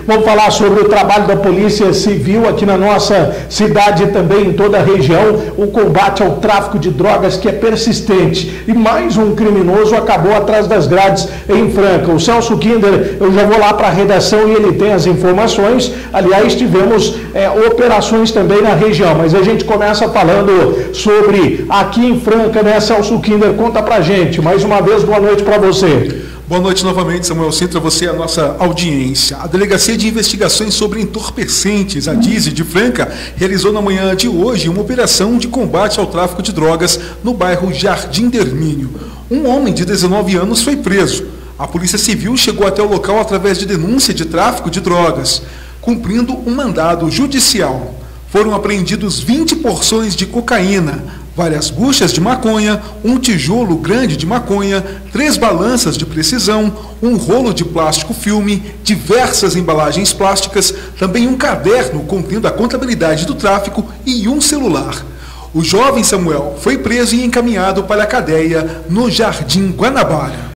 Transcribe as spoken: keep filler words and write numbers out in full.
Vamos falar sobre o trabalho da Polícia Civil aqui na nossa cidade e também em toda a região, o combate ao tráfico de drogas que é persistente. E mais um criminoso acabou atrás das grades em Franca. O Celso Kinder, eu já vou lá para a redação e ele tem as informações. Aliás, tivemos é, operações também na região, mas a gente começa falando sobre aqui em Franca, né, Celso Kinder? Conta pra gente. Mais uma vez, boa noite para você. Boa noite novamente, Samuel Sintra, você e a nossa audiência. A Delegacia de Investigações sobre Entorpecentes, a DISE de Franca, realizou na manhã de hoje uma operação de combate ao tráfico de drogas no bairro Jardim do Hermínio. Um homem de dezenove anos foi preso. A Polícia Civil chegou até o local através de denúncia de tráfico de drogas, cumprindo um mandado judicial. Foram apreendidos vinte porções de cocaína, várias buchas de maconha, um tijolo grande de maconha, três balanças de precisão, um rolo de plástico filme, diversas embalagens plásticas, também um caderno contendo a contabilidade do tráfico e um celular. O jovem Samuel foi preso e encaminhado para a cadeia no Jardim Guanabara.